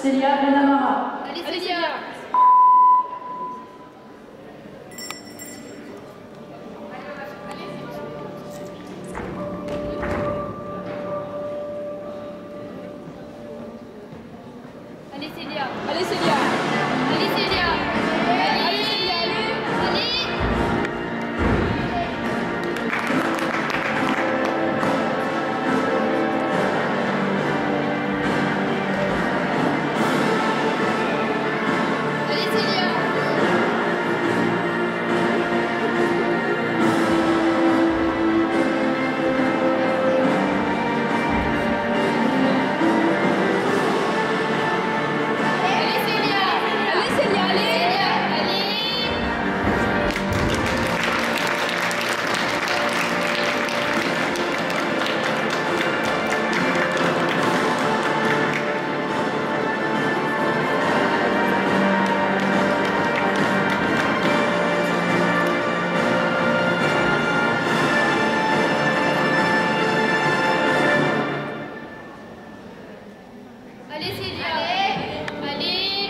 Célia Benamara. Allez Célia. Allez Célia. Allez Célia. Allez Célia. Allez Célia. Allez. Allez Célia. Allez Célia. Allez Célia, allez. Allez. Allez Célia. Allez.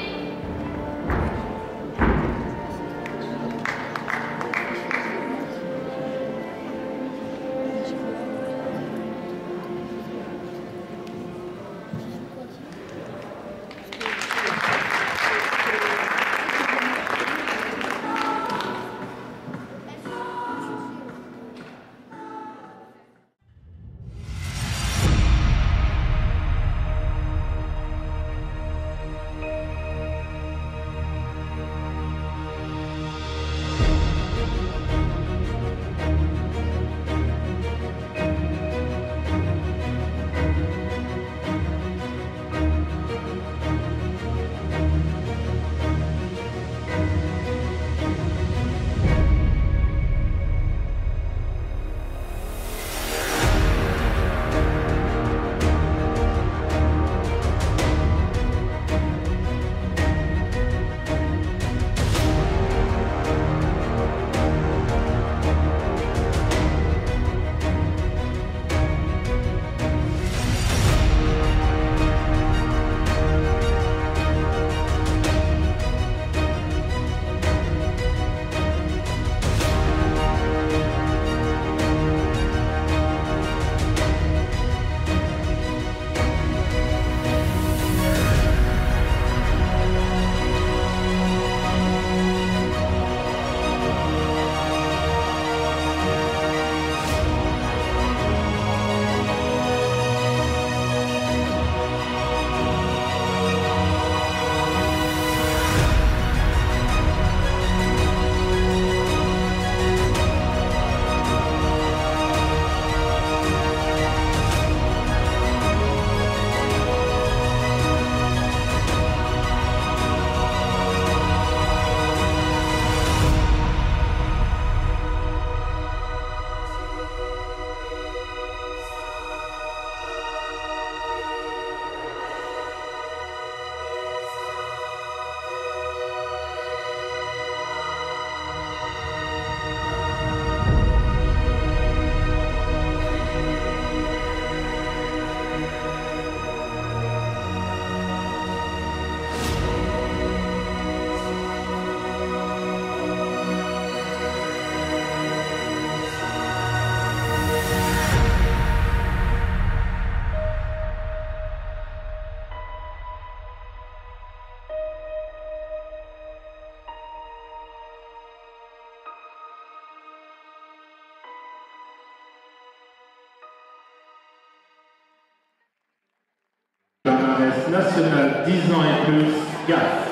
Palmarès national 10 ans et plus, GAF.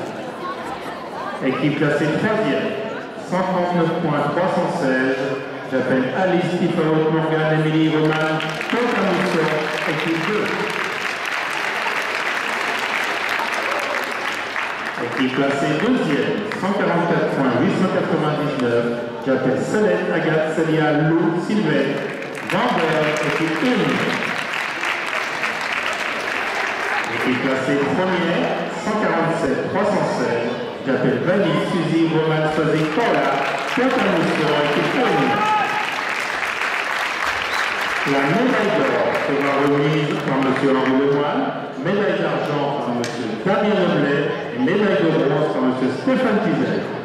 Équipe classée 3e, 139 points, 316. J'appelle Alice Tifaut, Morgane, Émilie, Roman, Pont-à-Mousson, équipe 2. Équipe classée 2e, 144 points, 899. J'appelle Solène, Agathe, Célia, Lou, Sylvain, Vandeur, équipe 1. Équipe classée première, 147, 316. J'appelle Vanille, Suzy, Roman, Soisy, Paula, Pont-à-Mousson, équipe 1. La médaille d'or sera remise par M. Henri Lemoine, médaille d'argent par M. Damien Leblet et médaille de bronze par M. Stéphane Tizel.